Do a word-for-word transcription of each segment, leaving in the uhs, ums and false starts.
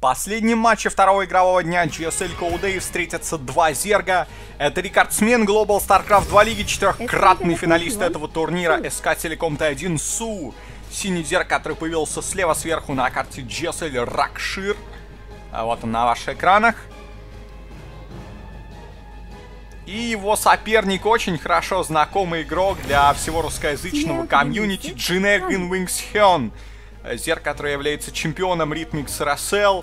последнем матче второго игрового дня джи эс эл Code встретятся два зерга. Это рекордсмен Global StarCraft два лиги, четырехкратный финалист этого турнира эс ка Telecom Т один Су. Синий зерг, который появился слева сверху на карте джи эс эл Ракшир. А вот он на ваших экранах. И его соперник очень хорошо знакомый игрок для всего русскоязычного комьюнити Джинэгин Wings Hyun. Зерг, который является чемпионом Rhythmix Russell.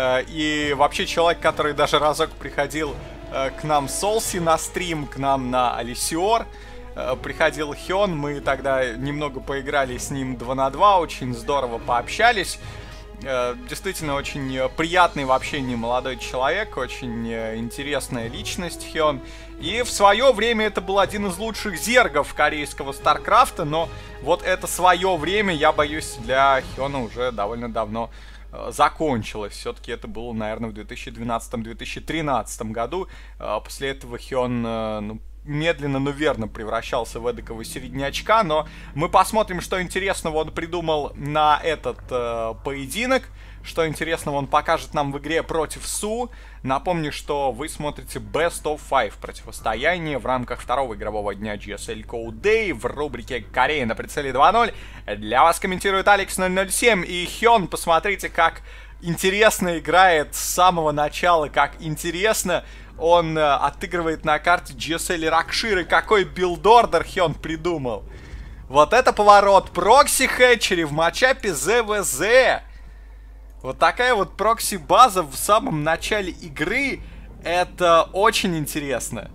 И вообще человек, который даже разок приходил к нам с Олси на стрим, к нам на Алисиор. Приходил Hyun, мы тогда немного поиграли с ним два на два, очень здорово пообщались. Действительно очень приятный в общении молодой человек, очень интересная личность Hyun. И в свое время это был один из лучших зергов корейского Старкрафта, но вот это свое время, я боюсь, для Hyun уже довольно давно закончилось. Все-таки это было, наверное, в две тысячи двенадцатом — две тысячи тринадцатом году. После этого Hyun, ну, медленно, но верно превращался в эдакого середнячка, но мы посмотрим, что интересного он придумал на этот э, поединок, что интересного он покажет нам в игре против Су. Напомню, что вы смотрите Best of Five противостояние в рамках второго игрового дня джи эс эл Code в рубрике «Корея на прицеле два ноль». Для вас комментирует Алекс ноль ноль семь и Hyun. Посмотрите, как интересно играет с самого начала, как интересно он э, отыгрывает на карте джи эс эл Ракшир, и какой билдордер Hyun придумал. Вот это поворот. Прокси хэтчери в матчапе зэ вэ зэ. Вот такая вот прокси-база в самом начале игры. Это очень интересно.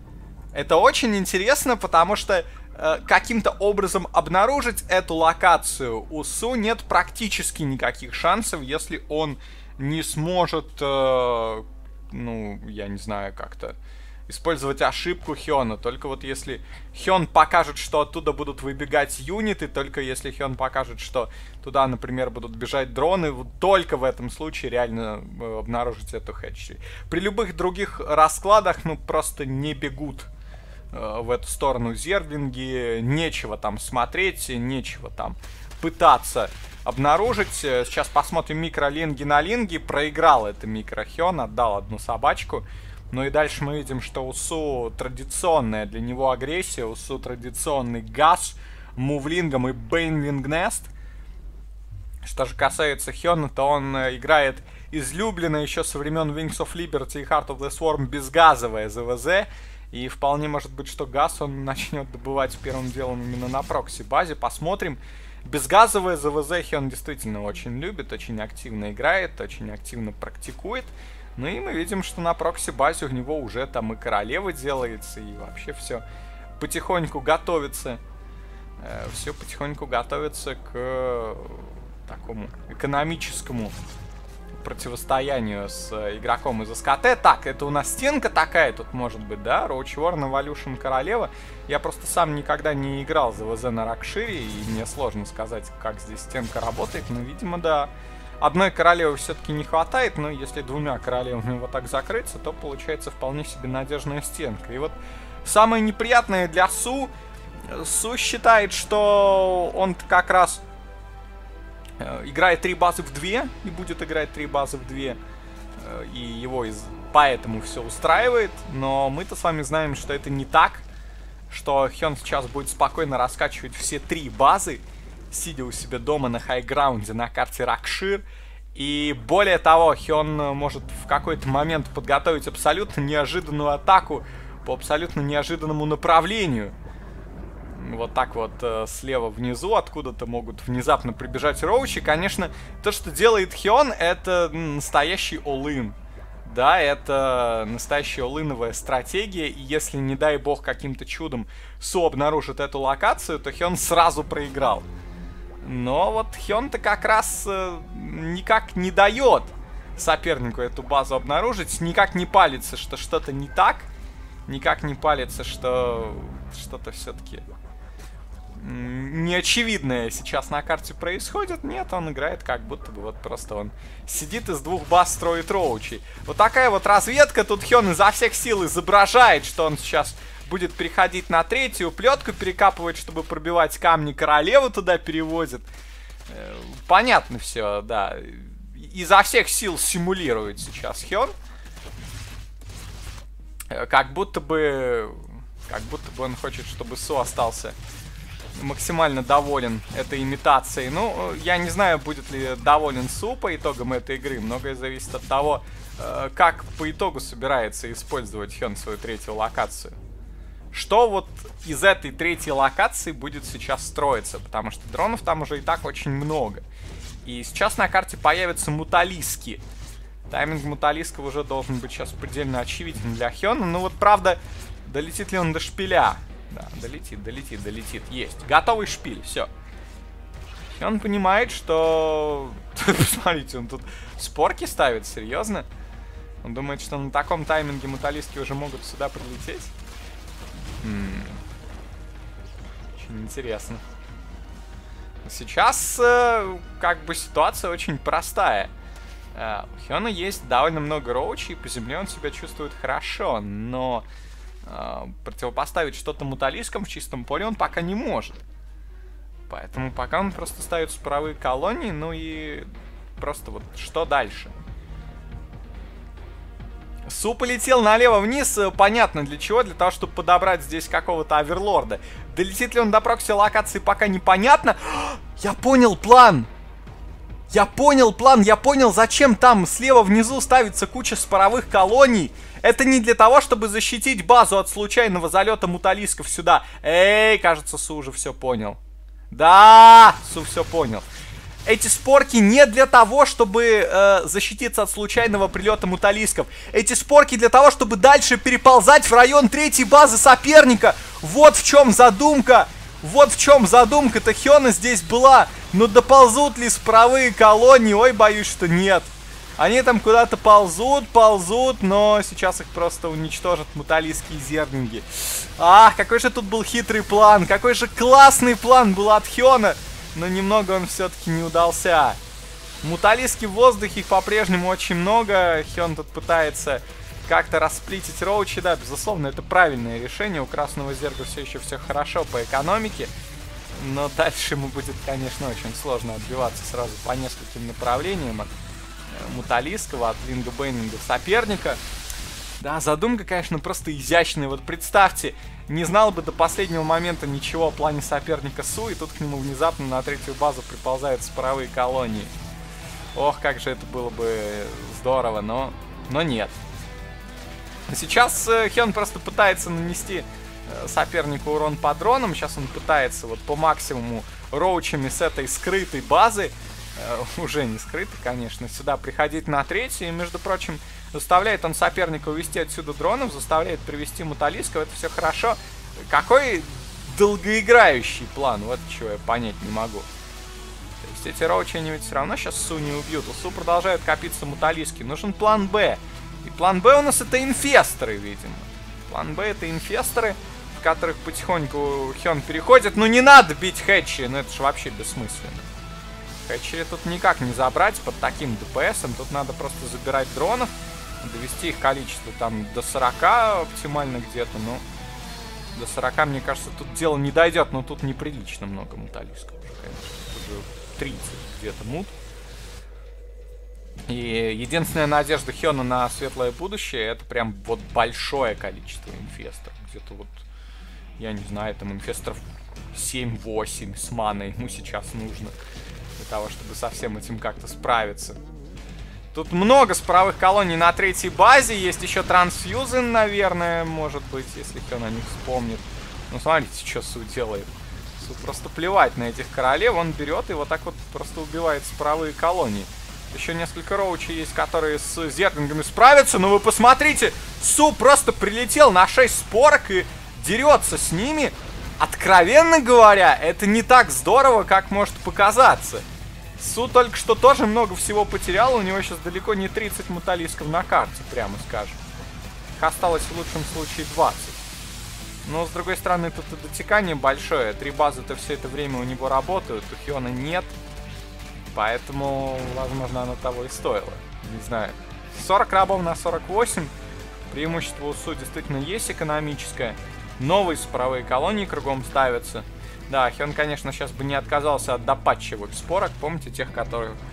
Это очень интересно, потому что э, каким-то образом обнаружить эту локацию у Су нет практически никаких шансов, если он не сможет... Э, ну, я не знаю, как-то использовать ошибку Hyun. Только вот если Hyun покажет, что оттуда будут выбегать юниты, только если Hyun покажет, что туда, например, будут бежать дроны, вот только в этом случае реально обнаружить эту хэтчери. При любых других раскладах, ну, просто не бегут э, в эту сторону зерглинги, нечего там смотреть, нечего там пытаться обнаружить. Сейчас посмотрим микролинги на линги. Проиграл это микро Hyun, отдал одну собачку. Ну и дальше мы видим, что у Су традиционная для него агрессия. У Су традиционный газ, мувлингом и бейнвингнест. Что же касается Hyun, то он играет излюбленно еще со времен Wings of Liberty и Heart of the Swarm безгазовое зэ вэ зэ. И вполне может быть, что газ он начнет добывать первым делом именно на прокси-базе. Посмотрим. Безгазовое зэ вэ зэ Hyun действительно очень любит, очень активно играет, очень активно практикует. Ну и мы видим, что на прокси-базе у него уже там и королева делается, и вообще все потихоньку готовится. Э, все потихоньку готовится к такому экономическому противостоянию с игроком из эс ка тэ. Так, это у нас стенка такая тут может быть, да? Roach Warren Evolution королева. Я просто сам никогда не играл зэ вэ зэ на Ракшире, и мне сложно сказать, как здесь стенка работает. Но, видимо, да, одной королевы все-таки не хватает, но если двумя королевами вот так закрыться, то получается вполне себе надежная стенка. И вот самое неприятное для Су, Су считает, что он как раз играет три базы в две и будет играть три базы в две, и его из... поэтому все устраивает. Но мы-то с вами знаем, что это не так, что Hyun сейчас будет спокойно раскачивать все три базы, сидя у себя дома на хайграунде на карте Ракшир. И более того, Hyun может в какой-то момент подготовить абсолютно неожиданную атаку по абсолютно неожиданному направлению. Вот так вот э, слева внизу откуда-то могут внезапно прибежать роучи. Конечно, то, что делает Hyun, это настоящий all-in. Да, это настоящая all-in-овая стратегия. И если, не дай бог, каким-то чудом Су обнаружит эту локацию, то Hyun сразу проиграл. Но вот Hyun-то как раз э, никак не дает сопернику эту базу обнаружить. Никак не палится, что что-то не так. Никак не палится, что что-то все-таки неочевидное сейчас на карте происходит. Нет, он играет как будто бы вот просто он сидит из двух баз, строит роучей. Вот такая вот разведка. Тут Hyun изо всех сил изображает, что он сейчас будет переходить на третью, плетку перекапывать, чтобы пробивать камни, королеву туда перевозит. Понятно все, да. изо всех сил симулирует сейчас Хён. Как будто бы... Как будто бы он хочет, чтобы Су остался максимально доволен этой имитацией. Ну, я не знаю, будет ли доволен Су по итогам этой игры. Многое зависит от того, как по итогу собирается использовать Хён свою третью локацию. Что вот из этой третьей локации будет сейчас строиться? Потому что дронов там уже и так очень много. И сейчас на карте появятся муталиски. Тайминг муталисков уже должен быть сейчас предельно очевиден для Хёна. Ну вот, правда, долетит ли он до шпиля? Да, долетит, долетит, долетит. Есть. Готовый шпиль, все. Хён понимает, что... Посмотрите, он тут спорки ставит, серьезно? Он думает, что на таком тайминге муталиски уже могут сюда прилететь? М-м. Очень интересно. Сейчас, э, как бы, ситуация очень простая. Э, у Хёна есть довольно много роучей, и по земле он себя чувствует хорошо, но э, противопоставить что-то муталискам в чистом поле он пока не может. Поэтому пока он просто ставит споровые колонии, ну и просто вот что дальше? Су полетел налево вниз, понятно для чего, для того, чтобы подобрать здесь какого-то оверлорда. Долетит ли он до прокси локации, пока непонятно. Я понял план! Я понял план, я понял, зачем там слева внизу ставится куча споровых колоний. Это не для того, чтобы защитить базу от случайного залета муталисков сюда. Эй, кажется, Су уже все понял. Да, Су все понял. Эти спорки не для того, чтобы э, защититься от случайного прилета муталисков. Эти спорки для того, чтобы дальше переползать в район третьей базы соперника. Вот в чем задумка. Вот в чем задумка-то Хёна здесь была. Но доползут ли споровые колонии? Ой, боюсь, что нет. Они там куда-то ползут, ползут, но сейчас их просто уничтожат муталиские зернинги. Ах, какой же тут был хитрый план. Какой же классный план был от Хёна. Но немного он все-таки не удался. Муталиски в воздухе, их по-прежнему очень много. Хён тут пытается как-то расплитить роучи. Да, безусловно, это правильное решение. У Красного Зерга все еще все хорошо по экономике. Но дальше ему будет, конечно, очень сложно отбиваться сразу по нескольким направлениям. От муталиского, от лингобейнинга соперника. Да, задумка, конечно, просто изящная. Вот представьте, не знал бы до последнего момента ничего о плане соперника Су, и тут к нему внезапно на третью базу приползают споровые колонии. Ох, как же это было бы здорово, но, но нет. Сейчас э, Хён просто пытается нанести э, сопернику урон по дронам. Сейчас он пытается вот по максимуму роучами с этой скрытой базы, э, уже не скрытой, конечно, сюда приходить на третью. И, между прочим, заставляет он соперника увести отсюда дронов, заставляет привести муталисков. Это все хорошо. Какой долгоиграющий план, вот чего я понять не могу. То есть эти роучи, они ведь все равно сейчас Су не убьют. У Су продолжают копиться муталиски. Нужен план Б. И план Б у нас это инфесторы, видимо. План Б это инфесторы, в которых потихоньку Хён переходит. Ну не надо бить Хэтчи, ну это же вообще бессмысленно. Хэтчи тут никак не забрать под таким ДПСом. Тут надо просто забирать дронов, довести их количество там до сорока оптимально где-то. Ну, до сорока, мне кажется, тут дело не дойдет. Но тут неприлично много муталисков уже, конечно. Тут же тридцать где-то мут. И единственная надежда Хёна на светлое будущее — это прям вот большое количество инфесторов. Где-то вот, я не знаю, там инфесторов семь-восемь с маной ему сейчас нужно для того, чтобы со всем этим как-то справиться. Тут много споровых колоний на третьей базе. Есть еще трансфьюзы, наверное, может быть, если Хён о них вспомнит. Ну, смотрите, что Су делает. Су просто плевать на этих королев. Он берет и вот так вот просто убивает споровые колонии. Еще несколько роучей есть, которые с зернингами справятся. Но вы посмотрите, Су просто прилетел на шесть спорок и дерется с ними. Откровенно говоря, это не так здорово, как может показаться. Су только что тоже много всего потерял. У него сейчас далеко не тридцать муталисков на карте, прямо скажем. Их осталось в лучшем случае двадцать. Но, с другой стороны, тут и дотекание большое. Три базы-то все это время у него работают, у Хёна нет. Поэтому, возможно, оно того и стоило. Не знаю. сорок рабов на сорок восемь. Преимущество у Су действительно есть экономическое. Новые споровые колонии кругом ставятся. Да, Хён, конечно, сейчас бы не отказался от допатчевых спорок. Помните, тех, которые,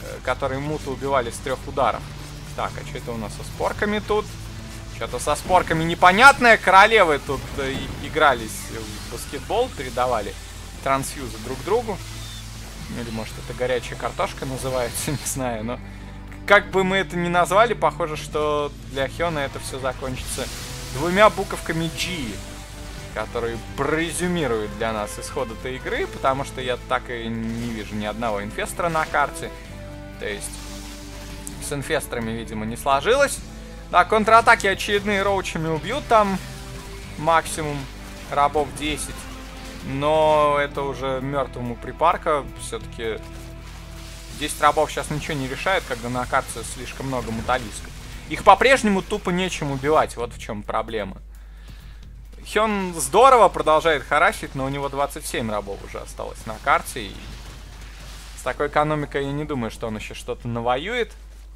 которые муты убивали с трех ударов. Так, а что это у нас со спорками тут? Что-то со спорками непонятное. Королевы тут э, игрались в баскетбол, передавали трансфьюзы друг другу. Или может это горячая картошка называется, не знаю. Но как бы мы это ни назвали, похоже, что для Хёна это все закончится двумя буковками G, которые прорезюмируют для нас исход этой игры, потому что я так и не вижу ни одного инфестора на карте. То есть с инфесторами, видимо, не сложилось. Да, контратаки очередные роучами убьют там максимум рабов десять. Но это уже мертвому припарка. Все-таки десять рабов сейчас ничего не решает, когда на карте слишком много муталисков. Их по-прежнему тупо нечем убивать, вот в чем проблема. Хён здорово продолжает харасить, но у него двадцать семь рабов уже осталось на карте. И с такой экономикой я не думаю, что он еще что-то навоюет.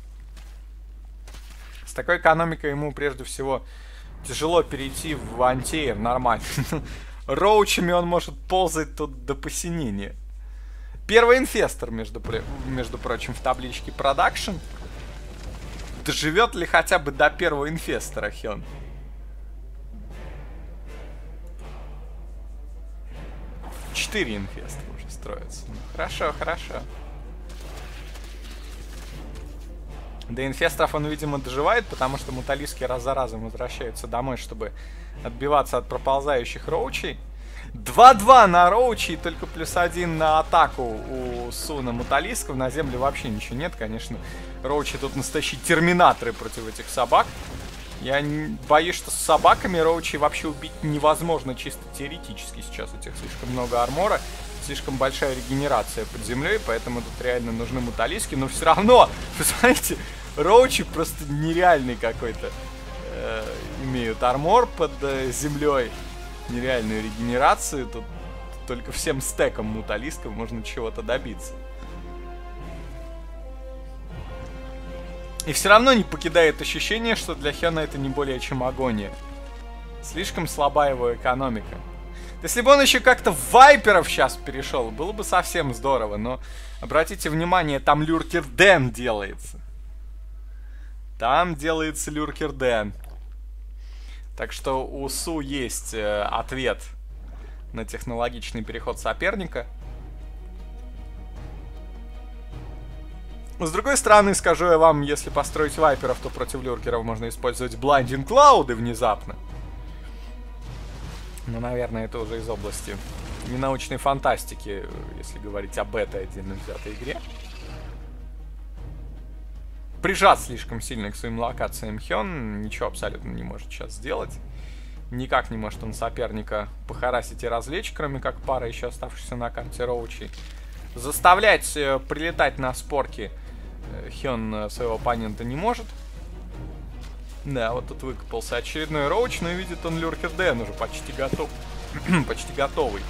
С такой экономикой ему прежде всего тяжело перейти в антиэр нормально. Роучами он может ползать тут до посинения. Первый инфестор, между, между прочим, в табличке продакшн. Доживет ли хотя бы до первого инфестора Хён? Четыре инфестора уже строятся. Ну, хорошо, хорошо. До инфесторов он, видимо, доживает, потому что муталиски раз за разом возвращаются домой, чтобы отбиваться от проползающих роучей. два-два на роучи и только плюс один на атаку у Суна муталисков. На земле вообще ничего нет, конечно. Роучи тут настоящие терминаторы против этих собак. Я боюсь, что с собаками роучи вообще убить невозможно чисто теоретически сейчас. У тех слишком много армора, слишком большая регенерация под землей, поэтому тут реально нужны муталиски. Но все равно, вы знаете, роучи просто нереальный какой-то э, имеют армор под э, землей. Нереальную регенерацию. Тут только всем стеком муталисков можно чего-то добиться. И все равно не покидает ощущение, что для Хёна это не более чем агония. Слишком слаба его экономика. Если бы он еще как-то в вайперов сейчас перешел, было бы совсем здорово. Но обратите внимание, там Люркер Дэн делается. Там делается Люркер Дэн. Так что у Су есть э, ответ на технологичный переход соперника. С другой стороны, скажу я вам, если построить вайперов, то против люркеров можно использовать Blinding Cloud внезапно. Но, наверное, это уже из области ненаучной фантастики, если говорить об этой отдельно взятой игре. Прижат слишком сильно к своим локациям Хён, ничего абсолютно не может сейчас сделать. Никак не может он соперника похарасить и развлечь, кроме как пара еще оставшихся на карте роучей. Заставлять э, прилетать на спорки э, Хён своего оппонента не может. Да, вот тут выкопался очередной роуч, но видит он Люркер Дэн уже почти готов. Почти готовый.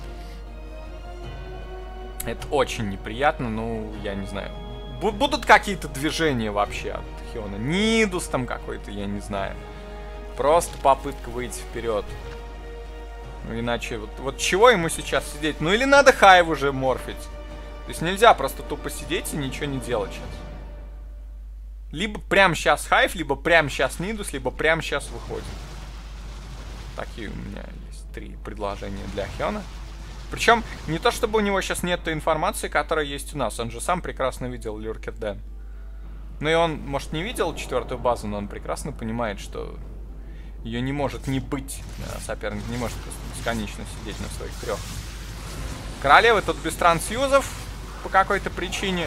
Это очень неприятно, ну, я не знаю. Будут какие-то движения вообще от Хёна? Нидус там какой-то, я не знаю. Просто попытка выйти вперед. Ну, иначе, вот, вот чего ему сейчас сидеть? Ну, или надо хайв уже морфить. То есть нельзя просто тупо сидеть и ничего не делать сейчас. Либо прямо сейчас хайв, либо прямо сейчас нидус, либо прямо сейчас выходим. Такие у меня есть три предложения для Хёна. Причем не то, чтобы у него сейчас нет той информации, которая есть у нас. Он же сам прекрасно видел Люркер Дэн. Ну и он, может, не видел четвертую базу, но он прекрасно понимает, что ее не может не быть. Соперник не может просто бесконечно сидеть на своих трех. Королевы тут без трансфьюзов по какой-то причине.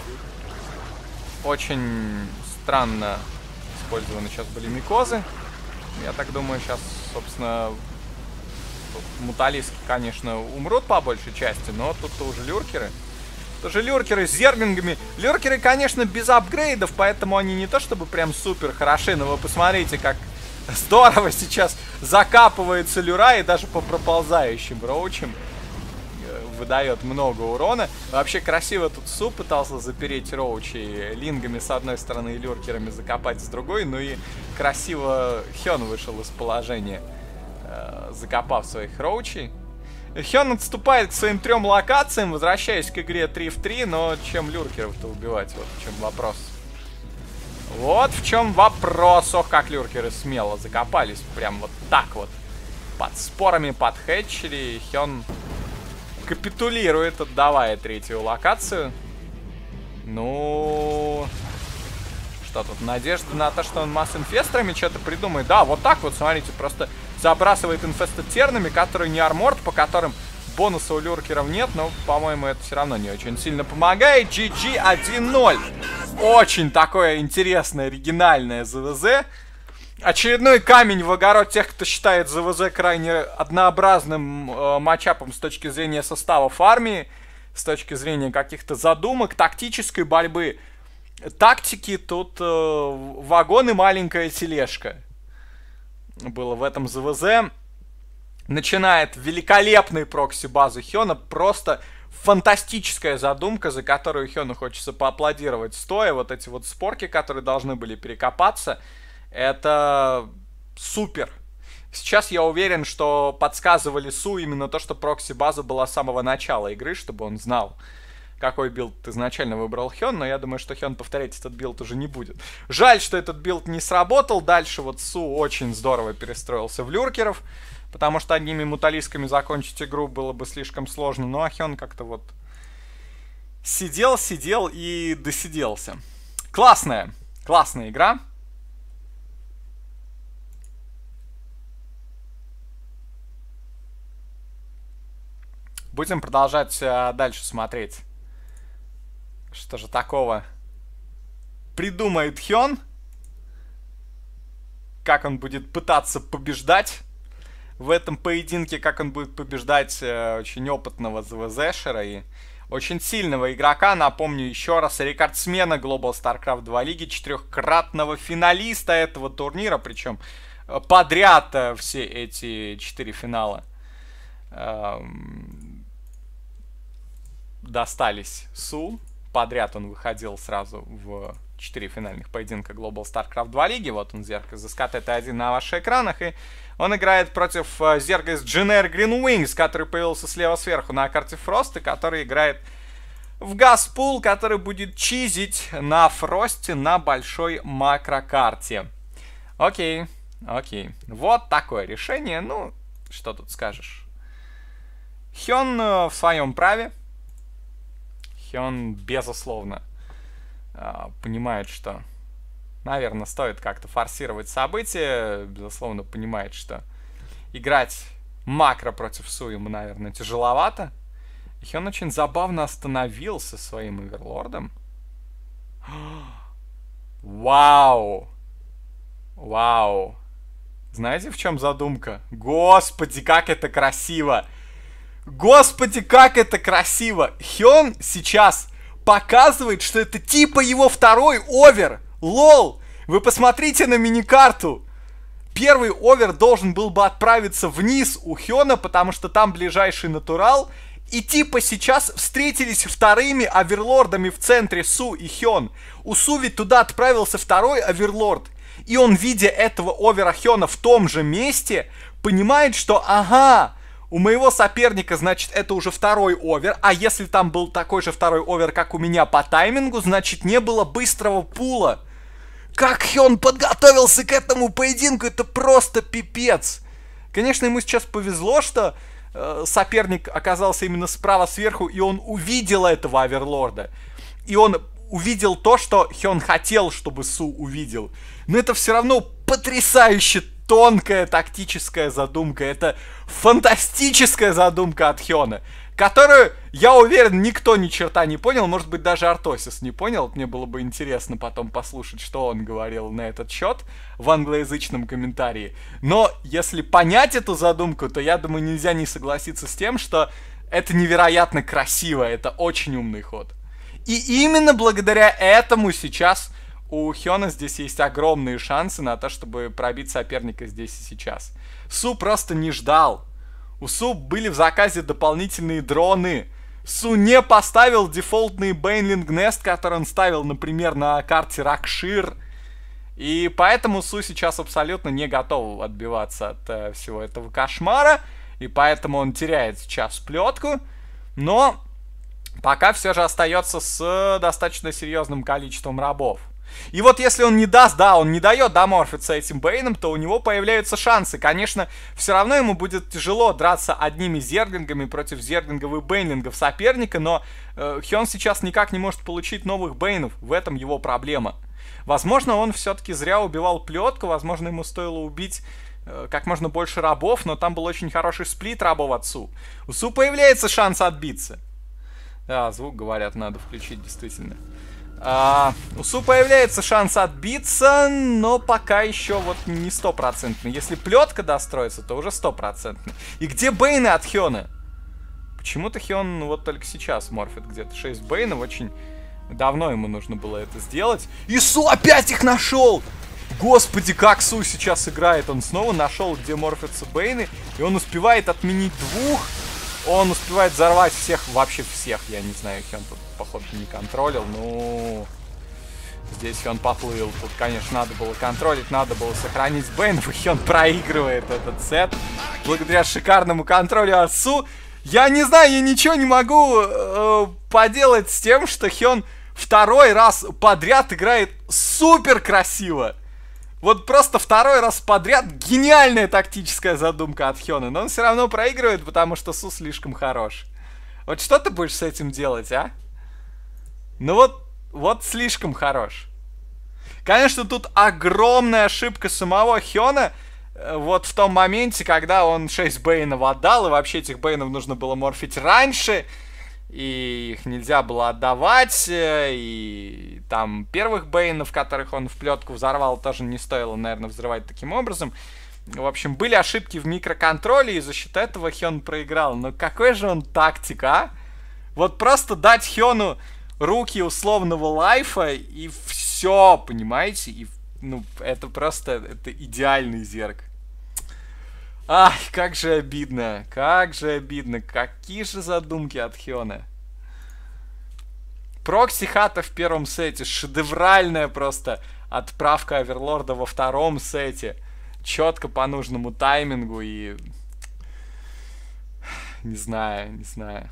Очень странно использованы сейчас были микозы. Я так думаю, сейчас, собственно... Муталиски, конечно, умрут по большей части, но тут-то уже люркеры. Тоже люркеры с зервингами. Люркеры, конечно, без апгрейдов, поэтому они не то чтобы прям супер хороши, но вы посмотрите, как здорово сейчас закапывается люра, и даже по проползающим роучам выдает много урона. Вообще красиво тут Су пытался запереть роучи лингами с одной стороны и люркерами закопать с другой, ну и красиво Хён вышел из положения, закопав своих роучей. Хён отступает к своим трем локациям, возвращаясь к игре три в три, но чем люркеров-то убивать? Вот в чем вопрос. Вот в чем вопрос. Ох, как люркеры смело закопались. Прям вот так вот. Под спорами, под хэтчери. Хён капитулирует, отдавая третью локацию. Ну... Что тут? Надежда на то, что он масс-инфесторами что-то придумает. Да, вот так вот, смотрите, просто забрасывает инфестед тернами, которые не арморд, по которым бонуса у люркеров нет, но, по-моему, это все равно не очень сильно помогает. джи джи один ноль. Очень такое интересное, оригинальное ЗВЗ. Очередной камень в огород тех, кто считает ЗВЗ крайне однообразным э, матчапом с точки зрения составов армии, с точки зрения каких-то задумок, тактической борьбы. Тактики тут э, вагон и маленькая тележка. Было в этом ЗВЗ. Начинает великолепный прокси базы Хёна. Просто фантастическая задумка, за которую Хёну хочется поаплодировать стоя. Вот эти вот спорки, которые должны были перекопаться. Это супер. Сейчас я уверен, что подсказывали Су именно то, что прокси-база была с самого начала игры, чтобы он знал, какой билд изначально выбрал Хён, но я думаю, что Хён повторять этот билд уже не будет. Жаль, что этот билд не сработал. Дальше вот Су очень здорово перестроился в люркеров, потому что одними муталисками закончить игру было бы слишком сложно. Ну а Хён как-то вот сидел, сидел и досиделся. Классная, классная игра. Будем продолжать а, дальше смотреть. Что же такого придумает Хён? Как он будет пытаться побеждать в этом поединке, как он будет побеждать э, очень опытного ЗВЗшера и очень сильного игрока. Напомню еще раз, рекордсмена Global StarCraft два лиги, четырехкратного финалиста этого турнира, причем подряд э, все эти четыре финала э, достались Су. Подряд он выходил сразу в четыре финальных поединка Global StarCraft два лиги. Вот он, Зерк из эс ка тэ тэ один на ваших экранах. И он играет против Зерга из Дженер Green Wings, который появился слева сверху на карте Фрост, и который играет в Газпул, который будет чизить на Фросте на большой макрокарте. Окей, окей. Вот такое решение. Ну, что тут скажешь. Хён в своем праве. Хён, безусловно, понимает, что, наверное, стоит как-то форсировать события. Безусловно, понимает, что играть макро против Су ему, наверное, тяжеловато. И Хён очень забавно остановился своим оверлордом. Вау! Вау! Знаете, в чем задумка? Господи, как это красиво! Господи, как это красиво! Хён сейчас показывает, что это типа его второй овер. Лол! Вы посмотрите на миникарту. Первый овер должен был бы отправиться вниз у Хёна, потому что там ближайший натурал. И типа сейчас встретились вторыми оверлордами в центре Су и Хён. У Су ведь туда отправился второй оверлорд. И он, видя этого овера Хёна в том же месте, понимает, что ага, у моего соперника, значит, это уже второй овер, а если там был такой же второй овер, как у меня по таймингу, значит, не было быстрого пула. Как Хён подготовился к этому поединку, это просто пипец. Конечно, ему сейчас повезло, что э, соперник оказался именно справа сверху, и он увидел этого оверлорда. И он увидел то, что Хён хотел, чтобы Су увидел. Но это все равно потрясающе тонкая тактическая задумка. Это фантастическая задумка от Хёна, которую, я уверен, никто ни черта не понял. Может быть, даже Артосис не понял. Мне было бы интересно потом послушать, что он говорил на этот счет в англоязычном комментарии. Но если понять эту задумку, то, я думаю, нельзя не согласиться с тем, что это невероятно красиво. Это очень умный ход. И именно благодаря этому сейчас у Хёна здесь есть огромные шансы на то, чтобы пробить соперника здесь и сейчас. Су просто не ждал. У Су были в заказе дополнительные дроны. Су не поставил дефолтный Бейнлинг Нест, который он ставил, например, на карте Ракшир. И поэтому Су сейчас абсолютно не готов отбиваться от э, всего этого кошмара. И поэтому он теряет сейчас плетку. Но пока все же остается с достаточно серьезным количеством рабов. И вот если он не даст, да, он не дает доморфиться этим Бэйном, то у него появляются шансы. Конечно, все равно ему будет тяжело драться одними зерглингами против зерглингов и бэйнлингов соперника, но э, Хён сейчас никак не может получить новых Бэйнов. В этом его проблема. Возможно, он все-таки зря убивал плетку, возможно, ему стоило убить э, как можно больше рабов, но там был очень хороший сплит рабов от Су. У Су появляется шанс отбиться. Да, звук, говорят, надо включить, действительно. А, у Су появляется шанс отбиться, но пока еще вот не стопроцентный. Если плетка достроится, то уже стопроцентный. И где Бэйны от Хёна? Почему-то Хён вот только сейчас морфит где-то шесть Бэйнов. Очень давно ему нужно было это сделать. И Су опять их нашел! Господи, как Су сейчас играет. Он снова нашел, где морфятся Бэйны. И он успевает отменить двух. Он успевает взорвать всех, вообще всех. Я не знаю, Хён тут, походу, не контролил. Ну, здесь Хён поплыл. Тут, конечно, надо было контролить, надо было сохранить Бэйнов. И Хён проигрывает этот сет. Благодаря шикарному контролю от Су. Я не знаю, я ничего не могу э, поделать с тем, что Хён второй раз подряд играет супер красиво. Вот просто второй раз подряд гениальная тактическая задумка от Хёна. Но он все равно проигрывает, потому что Су слишком хорош. Вот что ты будешь с этим делать, а? Ну вот, вот слишком хорош. Конечно, тут огромная ошибка самого Хёна. Вот в том моменте, когда он шесть Бэйнов отдал. И вообще этих Бэйнов нужно было морфить раньше. И их нельзя было отдавать. И там первых Бэйнов, которых он в плетку взорвал, тоже не стоило, наверное, взрывать таким образом. В общем, были ошибки в микроконтроле, и за счет этого Хён проиграл. Но какой же он тактик, а? Вот просто дать Хёну руки условного лайфа, и все, понимаете? И, ну, это просто, это идеальный зерк. Ай, как же обидно, как же обидно, какие же задумки от Хёна. Прокси хата в первом сете, шедевральная просто отправка Оверлорда во втором сете. Четко по нужному таймингу и... Не знаю, не знаю.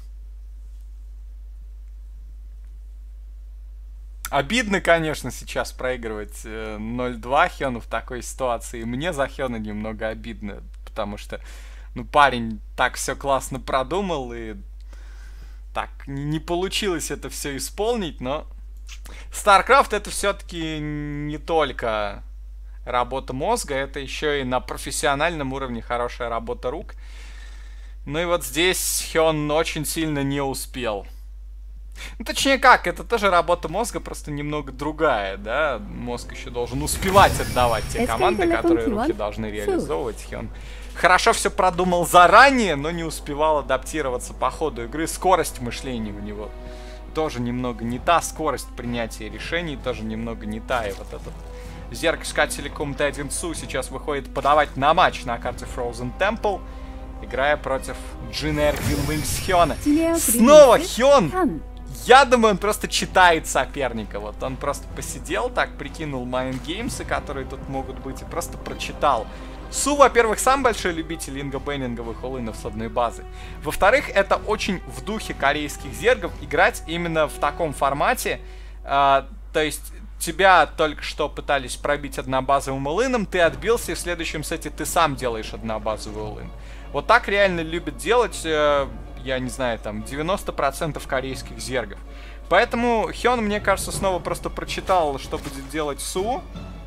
Обидно, конечно, сейчас проигрывать ноль два Хёну в такой ситуации. Мне за Хёна немного обидно. Потому что, ну, парень так все классно продумал, и так не получилось это все исполнить, но StarCraft это все-таки не только работа мозга, это еще и на профессиональном уровне хорошая работа рук. Ну и вот здесь Хён очень сильно не успел. Ну, точнее как, это тоже работа мозга, просто немного другая, да? Мозг еще должен успевать отдавать те команды, которые руки должны реализовывать. Хён хорошо все продумал заранее, но не успевал адаптироваться по ходу игры. Скорость мышления у него тоже немного не та, скорость принятия решений тоже немного не та. И вот этот зерк Телеком Т один Су сейчас выходит подавать на матч на карте Frozen Temple, играя против Джинер Гинвингс Хёна. Снова Хён! Я думаю, он просто читает соперника. Вот он просто посидел, так прикинул майндгеймсы, которые тут могут быть, и просто прочитал. Су, во-первых, сам большой любитель инго-бейнинговых олынов с одной базы. Во-вторых, это очень в духе корейских зергов играть именно в таком формате. А, то есть тебя только что пытались пробить однобазовым олыном, ты отбился, и в следующем сете ты сам делаешь однобазовый олын. Вот так реально любят делать... Э, я не знаю, там, девяносто процентов корейских зергов. Поэтому Хён, мне кажется, снова просто прочитал, что будет делать Су.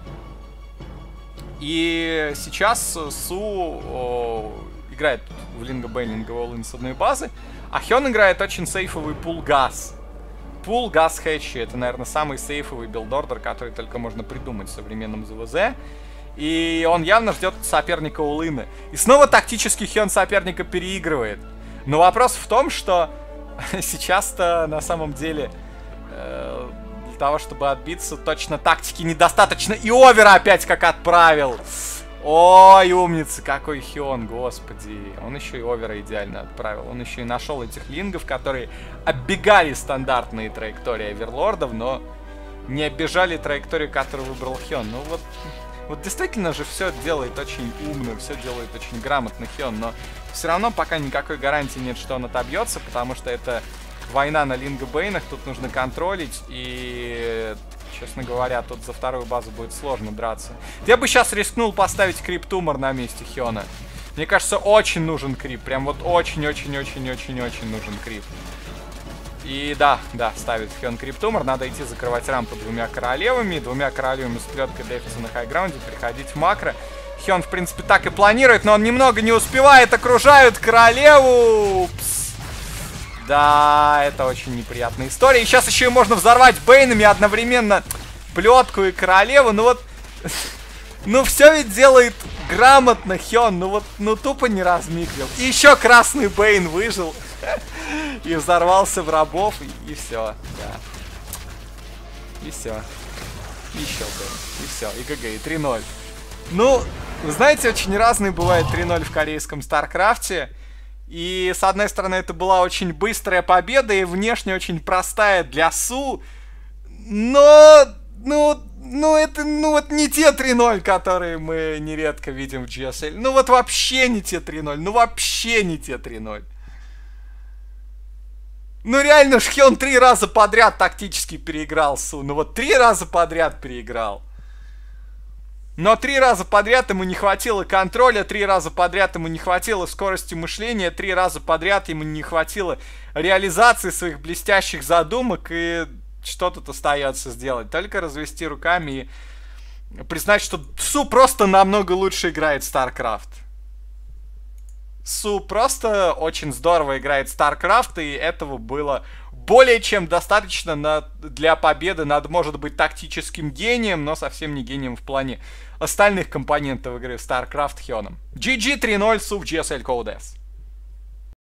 И сейчас Су о, играет в Линго-Бэйнинг All-In с одной базы, а Хён играет очень сейфовый пул-газ. Пул-газ хэтчи — это, наверное, самый сейфовый билд-ордер, который только можно придумать в современном ЗВЗ. И он явно ждет соперника All-In. И снова тактически Хён соперника переигрывает. Но вопрос в том, что сейчас-то на самом деле э, для того, чтобы отбиться, точно тактики недостаточно. И овера опять как отправил. Ой, умница, какой Хён, господи. Он еще и овера идеально отправил. Он еще и нашел этих лингов, которые оббегали стандартные траектории оверлордов, но не оббежали траекторию, которую выбрал Хён. Ну вот, Вот действительно же все делает очень умно, все делает очень грамотно Хён, но все равно пока никакой гарантии нет, что он отобьется, потому что это война на лингобейнах, тут нужно контролить, и, честно говоря, тут за вторую базу будет сложно драться. Я бы сейчас рискнул поставить крип-тумор на месте Хёна. Мне кажется, очень нужен крип, прям вот очень-очень-очень-очень-очень нужен крип. И да, да, ставит Хён криптумор. Надо идти закрывать рампу двумя королевами. Двумя королевами с плеткой дефиться на хайграунде, переходить в макро. Хён, в принципе, так и планирует, но он немного не успевает. Окружают королеву. Упс. Да, это очень неприятная история. И сейчас еще и можно взорвать бейнами одновременно плетку и королеву. Ну вот... Ну все ведь делает грамотно Хён. Ну вот, ну тупо не размикрил. И еще красный бейн выжил. И взорвался в рабов, и, и все, да. И все. Еще бы. И все. И ГГ, и три ноль. Ну, вы знаете, очень разные бывают три ноль в корейском Старкрафте. И, с одной стороны, это была очень быстрая победа, и внешне очень простая для Су. Но, ну, ну, это, ну, вот не те три ноль, которые мы нередко видим в джи эс эл. Ну, вот вообще не те три ноль. Ну, вообще не те три ноль. Ну реально, Хён три раза подряд тактически переиграл Су. Ну вот три раза подряд переиграл. Но три раза подряд ему не хватило контроля, три раза подряд ему не хватило скорости мышления, три раза подряд ему не хватило реализации своих блестящих задумок, и что тут остается сделать? Только развести руками и признать, что Су просто намного лучше играет в StarCraft. Су просто очень здорово играет в StarCraft, и этого было более чем достаточно на, для победы над, может быть, тактическим гением, но совсем не гением в плане остальных компонентов игры в StarCraft Хёном. джи джи три ноль Су в джи эс эл Codex.